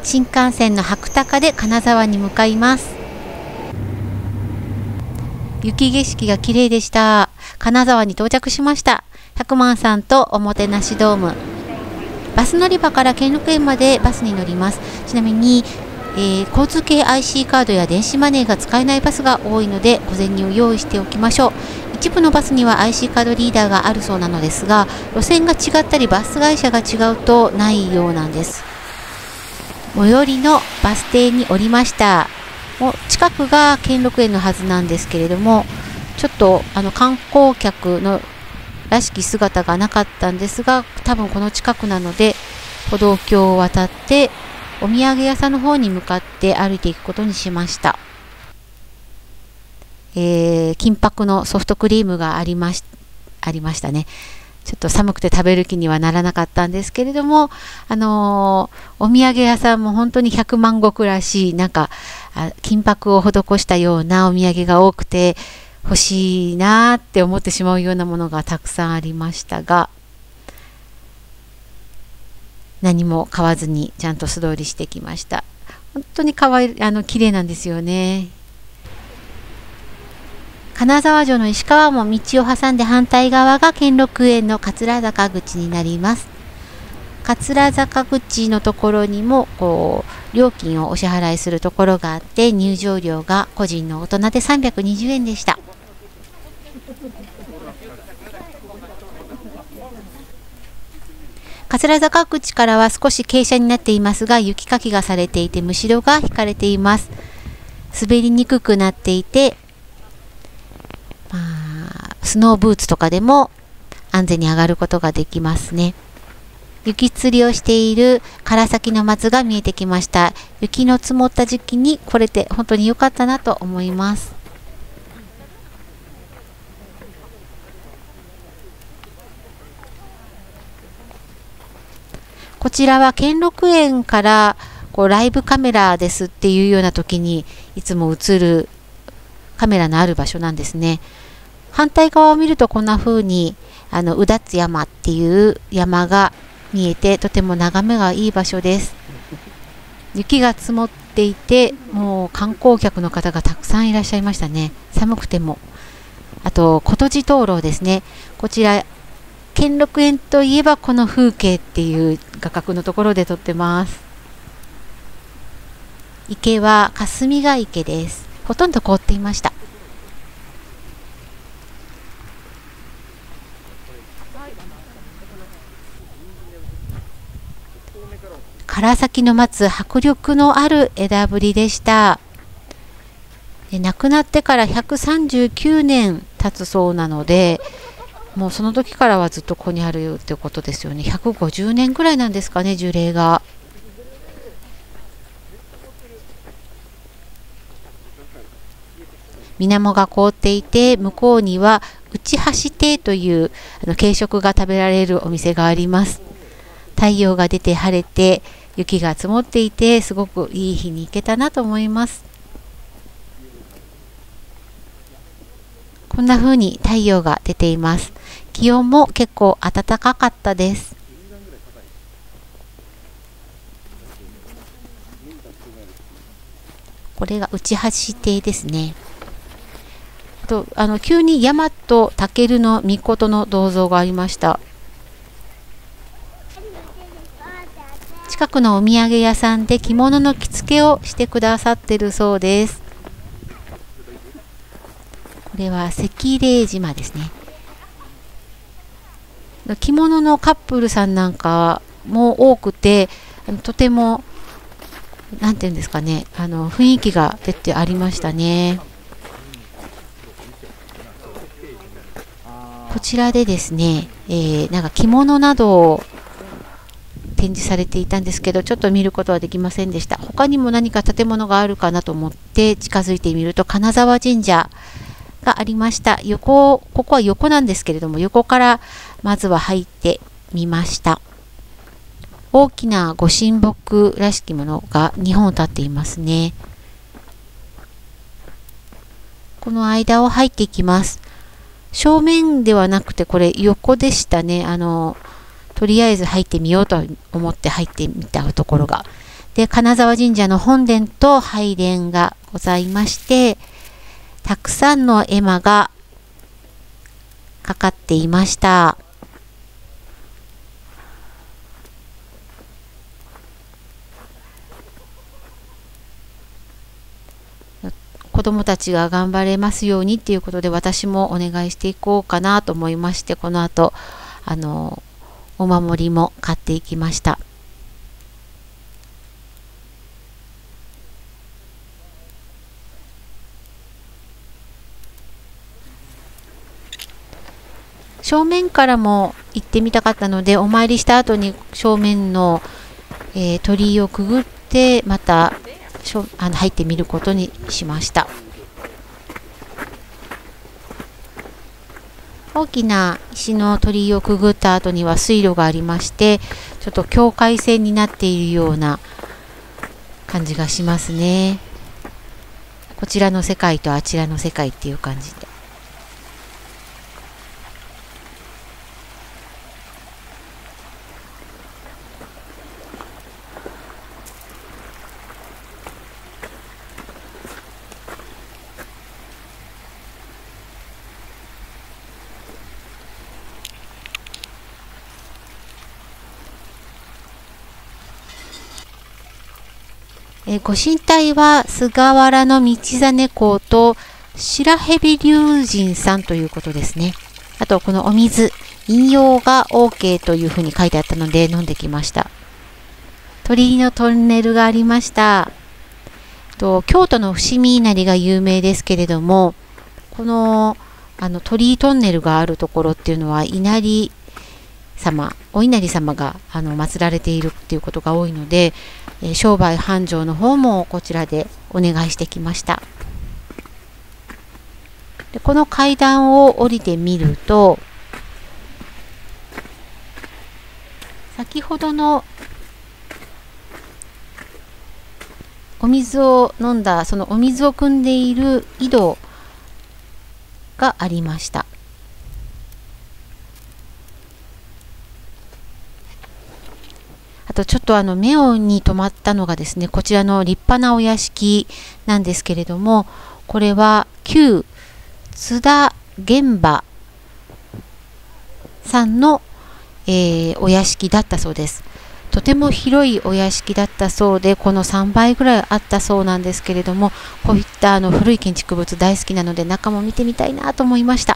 新幹線の白鷹で金沢に向かいます。雪景色が綺麗でした。金沢に到着しました。百万さんとおもてなしドーム。バス乗り場から兼六園までバスに乗ります。ちなみに、交通系 IC カードや電子マネーが使えないバスが多いので小銭を用意しておきましょう。一部のバスには IC カードリーダーがあるそうなのですが、路線が違ったりバス会社が違うとないようなんです。最寄りのバス停に降りました。もう近くが兼六園のはずなんですけれども、ちょっと観光客のらしき姿がなかったんですが、多分この近くなので歩道橋を渡ってお土産屋さんの方に向かって歩いていくことにしました。金箔のソフトクリームがありましたね。ちょっと寒くて食べる気にはならなかったんですけれども、お土産屋さんも本当に100万石らしい、なんか金箔を施したようなお土産が多くて欲しいなーって思ってしまうようなものがたくさんありましたが、何も買わずにちゃんと素通りしてきました。本当に綺麗なんですよね。金沢城の石川も道を挟んで反対側が兼六園の桂坂口になります。桂坂口のところにも料金をお支払いするところがあって、入場料が個人の大人で320円でした。桂坂口からは少し傾斜になっていますが、雪かきがされていてむしろが引かれています。滑りにくくなっていて、スノーブーツとかでも安全に上がることができますね。雪釣りをしている唐崎の松が見えてきました。雪の積もった時期に来れて本当に良かったなと思います。こちらは兼六園からライブカメラですっていうような時にいつも映るカメラのある場所なんですね。反対側を見るとこんな風にうだつ山っていう山が見えて、とても眺めがいい場所です。雪が積もっていて、もう観光客の方がたくさんいらっしゃいましたね。寒くても。あと琴路灯籠ですね。こちら兼六園といえばこの風景っていう画角のところで撮ってます。池は霞ヶ池です。ほとんど凍っていました。唐崎の松、迫力のある枝ぶりでした。亡くなってから139年経つそうなので、もうその時からはずっとここにあるってことですよね。150年ぐらいなんですかね、樹齢が。水面が凍っていて、向こうには内橋亭という軽食が食べられるお店があります。太陽が出て晴れて雪が積もっていて、すごくいい日に行けたなと思います。こんな風に太陽が出ています。気温も結構暖かかったです。これが内橋亭ですね。急に大和尊の命の銅像がありました。近くのお土産屋さんで着物の着付けをしてくださってるそうです。これは赤霊島ですね。着物のカップルさんなんかも多くて、とてもなんていうんですかね、雰囲気が出てありましたね。こちらでですね、なんか着物などを展示されていたんですけど、ちょっと見ることはできませんでした。他にも何か建物があるかなと思って近づいてみると、金沢神社がありました。ここは横なんですけれども、横からまずは入ってみました。大きなご神木らしきものが2本立っていますね。この間を入っていきます。正面ではなくてこれ横でしたね。とりあえず入ってみようと思って入ってみたところが。 で、金沢神社の本殿と拝殿がございまして、たくさんの絵馬がかかっていました。子供たちが頑張れますようにっていうことで、私もお願いしていこうかなと思いまして、この後お守りも買っていきました。正面からも行ってみたかったので、お参りした後に正面の、鳥居をくぐってまた入ってみることにしました。大きな石の鳥居をくぐった後には水路がありまして、ちょっと境界線になっているような感じがしますね。こちらの世界とあちらの世界っていう感じで。ご神体は菅原道真公と白蛇龍神さんということですね。あとこのお水、飲用が OK というふうに書いてあったので飲んできました。鳥居のトンネルがありました。京都の伏見稲荷が有名ですけれども、この鳥居トンネルがあるところっていうのは稲荷様、お稲荷様が祀られているっていうことが多いので、商売繁盛の方もこちらでお願いしてきました。でこの階段を降りてみると、先ほどのお水を飲んだ、そのお水を汲んでいる井戸がありました。あとちょっと目に留まったのがですね、こちらの立派なお屋敷なんですけれども、これは旧津田玄馬さんの、お屋敷だったそうです。とても広いお屋敷だったそうで、この3倍ぐらいあったそうなんですけれども、こういった古い建築物大好きなので、中も見てみたいなと思いました。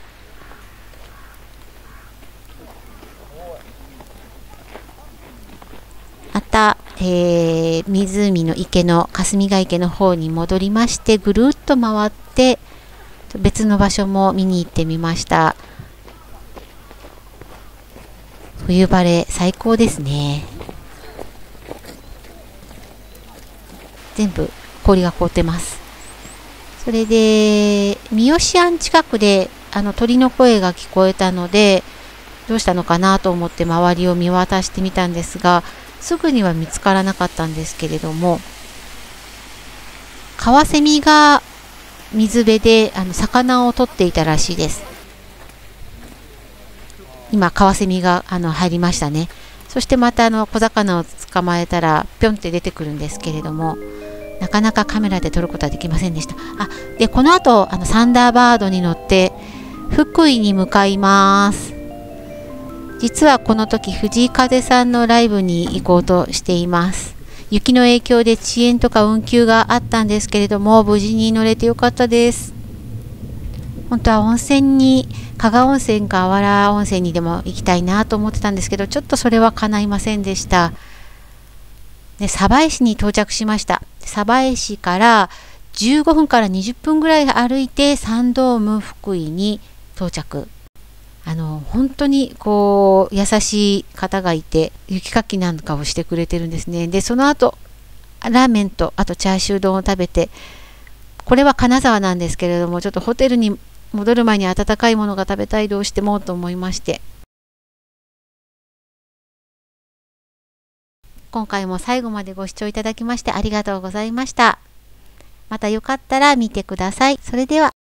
また、湖の池の霞ヶ池の方に戻りまして、ぐるっと回って別の場所も見に行ってみました。冬晴れ最高ですね。全部氷が凍ってます。それで三好庵近くで鳥の声が聞こえたので、どうしたのかなと思って周りを見渡してみたんですが、すぐには見つからなかったんですけれども、カワセミが水辺で魚を取っていたらしいです。今カワセミが入りましたね。そしてまた小魚を捕まえたらぴょんって出てくるんですけれども、なかなかカメラで撮ることはできませんでした。でこの後サンダーバードに乗って福井に向かいます。実はこの時藤井風さんのライブに行こうとしています。雪の影響で遅延とか運休があったんですけれども、無事に乗れてよかったです。本当は温泉に、加賀温泉かあわら温泉にでも行きたいなと思ってたんですけど、ちょっとそれは叶いませんでした。で鯖江市に到着しました。鯖江市から15分から20分ぐらい歩いてサンドーム福井に到着。本当に優しい方がいて、雪かきなんかをしてくれてるんですね。でその後ラーメンとあとチャーシュー丼を食べて、これは金沢なんですけれども、ちょっとホテルに戻る前に温かいものが食べたい、どうしてもと思いまして、今回も最後までご視聴いただきましてありがとうございました。またよかったら見てください。それでは。